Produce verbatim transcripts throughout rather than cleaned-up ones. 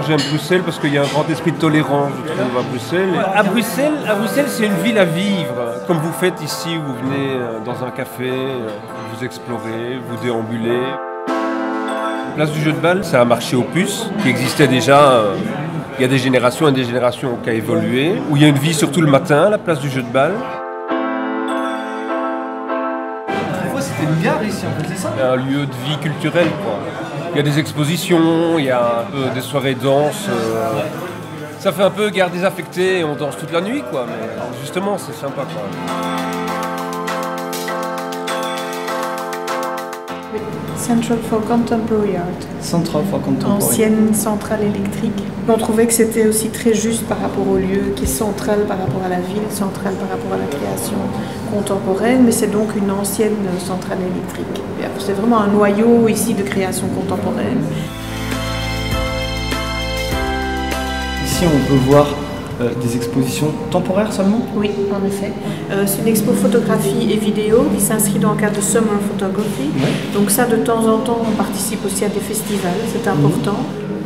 j'aime Bruxelles parce qu'il y a un grand esprit de tolérance, je trouve, à Bruxelles. À Bruxelles, à Bruxelles, c'est une ville à vivre, comme vous faites ici, vous venez dans un café, vous explorez, vous déambulez. Place du jeu de balle, c'est un marché aux puces qui existait déjà euh, il y a des générations et des générations qui a évolué, où il y a une vie surtout le matin, la place du jeu de balle. Autrefois, c'était une gare ici, en fait, c'est ça? Un lieu de vie culturelle, quoi. Il y a des expositions, il y a un peu des soirées danse. Euh, ça fait un peu gare désaffectée et on danse toute la nuit, quoi. Mais justement, c'est sympa, quoi. Central for Contemporary Art. Central for Contemporary. Ancienne centrale électrique. On trouvait que c'était aussi très juste par rapport au lieu, qui est central par rapport à la ville, central par rapport à la création contemporaine, mais c'est donc une ancienne centrale électrique. C'est vraiment un noyau ici de création contemporaine. Ici, on peut voir euh, des expositions temporaires seulement? Oui, en effet. Euh, c'est une expo photographie et vidéo qui s'inscrit dans le cadre de Summer Photography. Ouais. Donc ça, de temps en temps, on participe aussi à des festivals, c'est important.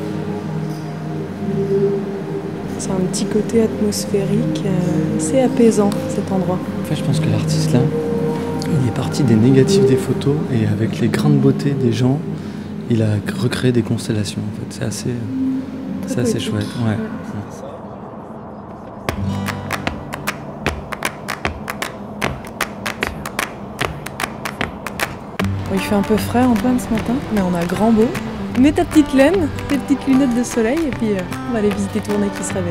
C'est un petit côté atmosphérique, euh, c'est apaisant cet endroit. En fait, je pense que l'artiste là, il est parti des négatifs des photos et avec les grains de beauté des gens, il a recréé des constellations. En fait, c'est assez, c'est assez chouette. Ouais. Ouais. Il fait un peu frais, Antoine, ce matin, mais on a grand beau. Mets ta petite laine, tes petites lunettes de soleil, et puis euh, on va aller visiter Tournai qui se réveille.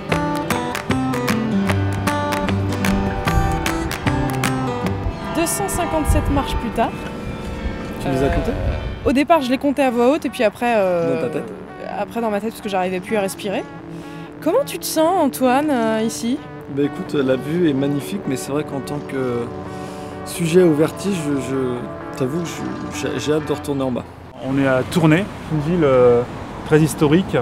deux cent cinquante-sept marches plus tard. Tu les as comptées? Au départ, je les comptais à voix haute, et puis après... Euh, dans ta tête? Après dans ma tête, parce que j'arrivais plus à respirer. Comment tu te sens, Antoine, euh, ici? Bah écoute, la vue est magnifique, mais c'est vrai qu'en tant que sujet au vertige, je, je t'avoue que j'ai hâte de retourner en bas. On est à Tournai, une ville euh, très historique.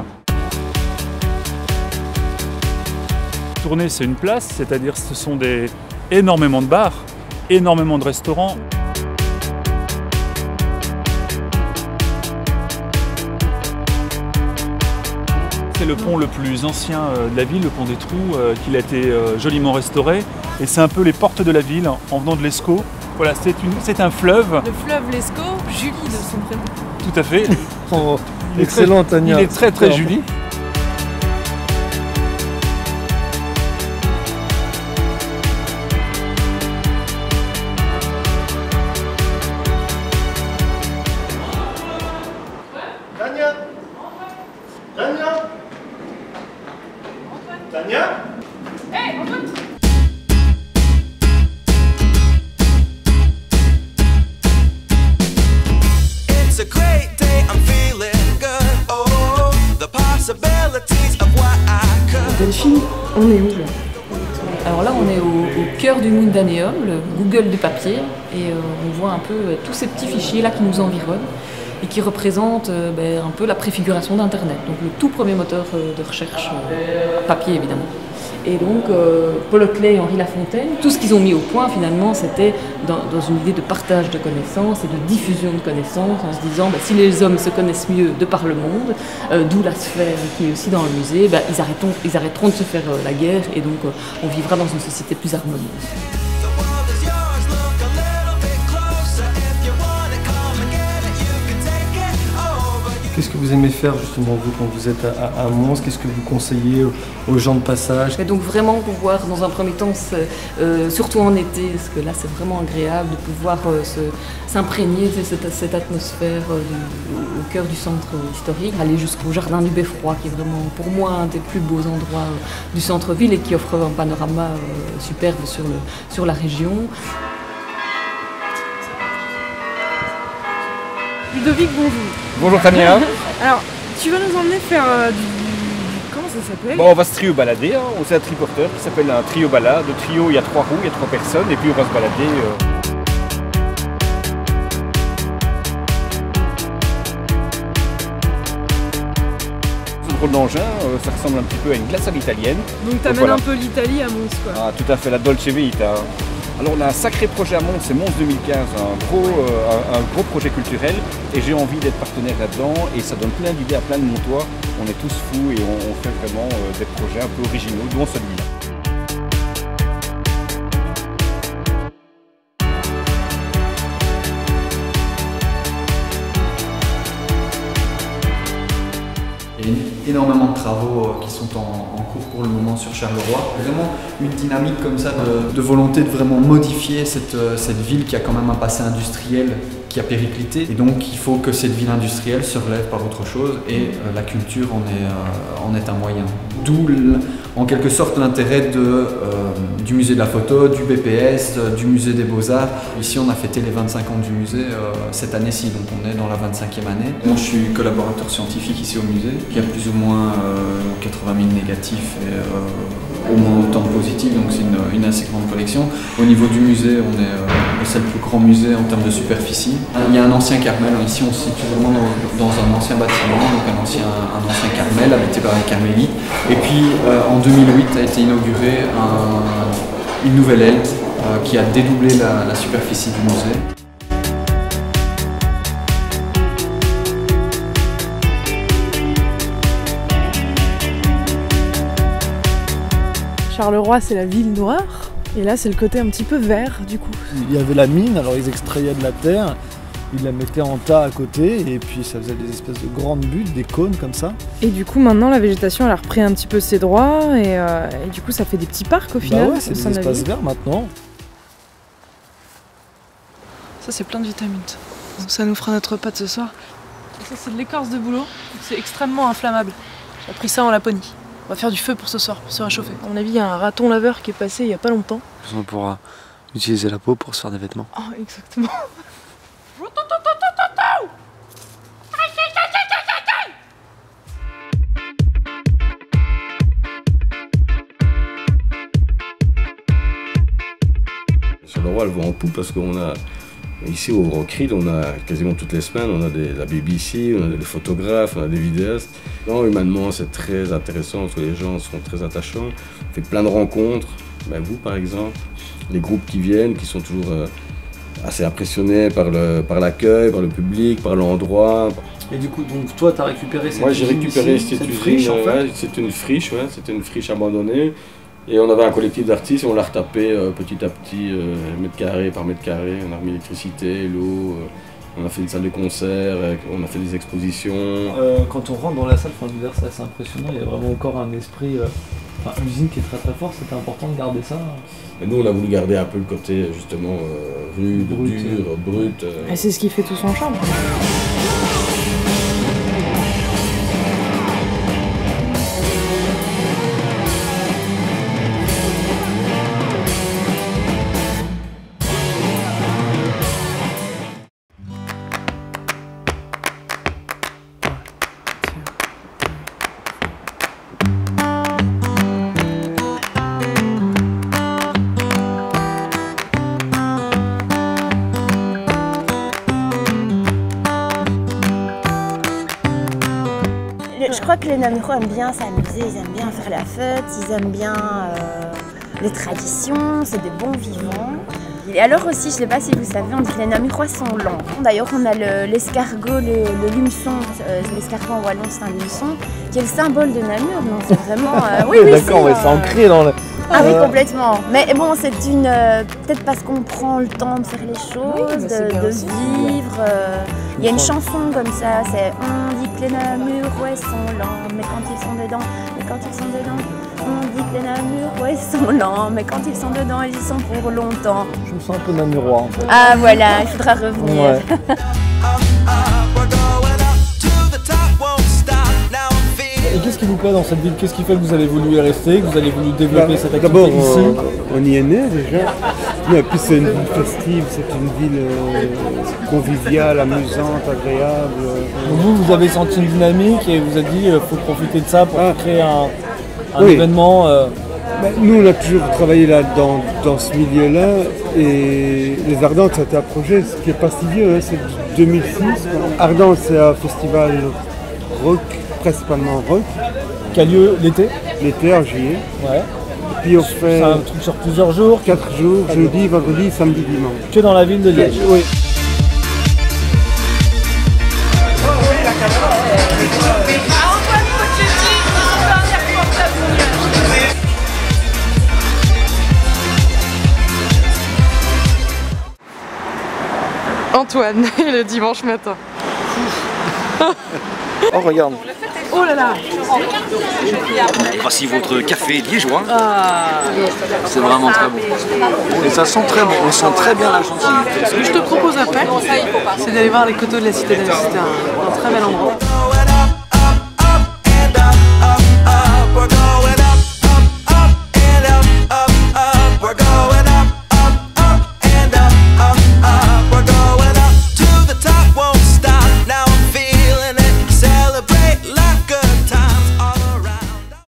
Tournai, c'est une place, c'est-à-dire ce sont des, énormément de bars, énormément de restaurants. C'est le pont le plus ancien de la ville, le pont des Trous, euh, qui a été euh, joliment restauré. Et c'est un peu les portes de la ville en venant de l'Escaut. Voilà, c'est un fleuve. Le fleuve l'Escaut, Julie de son prénom. Tout à fait. Oh, il excellent, très, Tania. Il est très très Julie. Tania Tania Tania Hey, Antoine! It's a great day, I'm feeling good. Oh, the possibilities of what I could. Delphine, on est où là? Alors là, on est au, au cœur du Mundaneum, le Google du papier, et euh, on voit un peu euh, tous ces petits fichiers là qui nous environnent et qui représentent euh, ben, un peu la préfiguration d'Internet, donc le tout premier moteur euh, de recherche euh, papier évidemment. Et donc euh, Paul Hotelet et Henri Lafontaine, tout ce qu'ils ont mis au point finalement, c'était dans, dans une idée de partage de connaissances et de diffusion de connaissances, en se disant bah, si les hommes se connaissent mieux de par le monde, euh, d'où la sphère qui est aussi dans le musée, bah, ils, arrêteront, ils arrêteront de se faire euh, la guerre et donc euh, on vivra dans une société plus harmonieuse. Qu'est-ce que vous aimez faire justement vous quand vous êtes à, à, à Mons? Qu'est-ce que vous conseillez aux, aux gens de passage? Et donc vraiment pouvoir dans un premier temps, euh, surtout en été, parce que là c'est vraiment agréable de pouvoir euh, s'imprégner de cette, cette atmosphère euh, du, au cœur du centre historique, aller jusqu'au jardin du Beffroi qui est vraiment pour moi un des plus beaux endroits euh, du centre-ville et qui offre un panorama euh, superbe sur, le, sur la région. Ludovic, bonjour. Bonjour Tania. Alors, tu vas nous emmener faire euh, du... Comment ça s'appelle? Bon, on va se trio balader, hein. On sait un triporteur qui s'appelle un trio balade. Le trio, il y a trois roues, il y a trois personnes et puis on va se balader. Euh... Ce drôle d'engin, euh, ça ressemble un petit peu à une glacière italienne. Donc t'amènes voilà. Un peu l'Italie à Mons quoi. Ah, tout à fait, la Dolce Vita. Alors on a un sacré projet à Mons, c'est Mons deux mille quinze, un gros, euh, un, un gros projet culturel et j'ai envie d'être partenaire là-dedans et ça donne plein d'idées à plein de Montois. On est tous fous et on, on fait vraiment euh, des projets un peu originaux, dont celui-là. Il y a énormément de travaux qui sont en, en cours pour le moment sur Charleroi. Vraiment une dynamique comme ça de, de volonté de vraiment modifier cette, cette ville qui a quand même un passé industriel qui a périclité. Et donc il faut que cette ville industrielle se relève par autre chose et euh, la culture en est, euh, en est un moyen. D'où en quelque sorte l'intérêt de, euh, du musée de la photo, du B P S, euh, du musée des beaux-arts. Ici on a fêté les vingt-cinq ans du musée euh, cette année-ci, donc on est dans la vingt-cinquième année. Moi je suis collaborateur scientifique ici au musée. Il y a plus ou moins euh, quatre-vingt mille négatifs et euh, au moins autant de positifs, donc c'est une, une assez grande collection. Au niveau du musée, on est, euh, c'est le plus grand musée en termes de superficie. Il y a un ancien Carmel, ici on se situe vraiment dans, dans un ancien bâtiment, donc un ancien, un ancien Carmel habité par les Carmélites. Et puis euh, en deux mille huit a été inaugurée un, une nouvelle aile euh, qui a dédoublé la, la superficie du musée. Charleroi, c'est la ville noire, et là, c'est le côté un petit peu vert, du coup. Il y avait la mine, alors ils extrayaient de la terre, ils la mettaient en tas à côté, et puis ça faisait des espèces de grandes buttes, des cônes comme ça. Et du coup, maintenant, la végétation, elle a repris un petit peu ses droits, et, euh, et du coup, ça fait des petits parcs au final. Bah ouais, c'est des espaces verts maintenant. Ça, c'est plein de vitamines. Ça nous fera notre repas de ce soir. Et ça, c'est de l'écorce de bouleau, c'est extrêmement inflammable. J'ai appris ça en Laponie. On va faire du feu pour ce soir, pour se réchauffer. À mon avis, il y a un raton laveur qui est passé il n'y a pas longtemps. On pourra utiliser la peau pour se faire des vêtements. Oh, exactement. Charleroi, elle va en poupe parce qu'on a, ici au Rockreed, on a quasiment toutes les semaines, on a des, la B B C, on a des photographes, on a des vidéastes. Non, humainement, c'est très intéressant parce que les gens sont très attachants. On fait plein de rencontres. Ben, vous, par exemple, les groupes qui viennent, qui sont toujours euh, assez impressionnés par le, par l'accueil, par le public, par l'endroit. Et du coup, donc toi, tu as récupéré cette Moi, j'ai récupéré ici, cette, cette usine, friche, en fait. ouais, c'est une friche, ouais, c'était une friche abandonnée. Et on avait un collectif d'artistes et on l'a retapé euh, petit à petit, euh, mètre carré par mètre carré. On a remis l'électricité, l'eau, euh, on a fait une salle de concert, euh, on a fait des expositions. Euh, quand on rentre dans la salle, enfin, je veux dire, c'est assez impressionnant, il y a vraiment encore un esprit, euh, enfin, l'usine qui est très très fort, c'était important de garder ça. Et nous, on a voulu garder un peu le côté justement euh, rude, Brut, dur, euh. brut. Euh. Et c'est ce qui fait tout son charme. Je crois que les Namurois aiment bien s'amuser, ils aiment bien faire la fête, ils aiment bien euh, les traditions, c'est des bons vivants. Et alors aussi, je ne sais pas si vous savez, on dit que les Namurois sont lents. D'ailleurs, on a l'escargot, le, le, le lumeçon, euh, l'escargot en wallon, c'est un lumeçon, qui est le symbole de Namur. Donc c'est vraiment... Euh, oui, oui, d'accord, mais c'est euh... ancré dans le... Ah oui, complètement. Mais bon, c'est une... Euh, peut-être parce qu'on prend le temps de faire les choses, oui, de, de vivre. Euh, il y a une chanson comme ça, c'est « On dit que les Namurois sont lents, mais quand ils sont dedans, mais quand ils sont dedans, on dit que les Namurois sont lents, mais quand ils sont dedans, ils y sont pour longtemps. » Je me sens un peu namurois en fait. Ah voilà, il faudra revenir. Ouais. Et qu'est-ce qui vous plaît dans cette ville? Qu'est-ce qui fait que vous avez voulu y rester, que vous avez voulu développer bah, cette activité d'abord, ici? on, on y est né déjà. Et puis c'est une ville festive, c'est une ville euh, conviviale, amusante, agréable. Donc vous, vous avez senti une dynamique et vous avez dit qu'il euh, faut profiter de ça pour ah. créer un, un oui. événement. Euh... Bah, nous, on a toujours travaillé là dans, dans ce milieu-là et les Ardentes, c'était un projet, ce qui n'est pas si vieux, hein, c'est deux mille six. Ardentes, c'est un festival rock, principalement rock. Qui a lieu l'été? L'été, en juillet. Ouais. Puis on fait C'est un truc sur plusieurs jours. quatre jours, jeudi, vendredi, samedi, dimanche. Que dans la ville de Liège. Oui. Antoine, le dimanche matin. Oh regarde. Oh là là. Voici votre café liégeois. Ah. C'est vraiment très bon. Et ça sent très bon, on sent très bien la chantilly. Ce que je te propose après, c'est d'aller voir les coteaux de la cité d'Annecy. C'est un, un très bel endroit.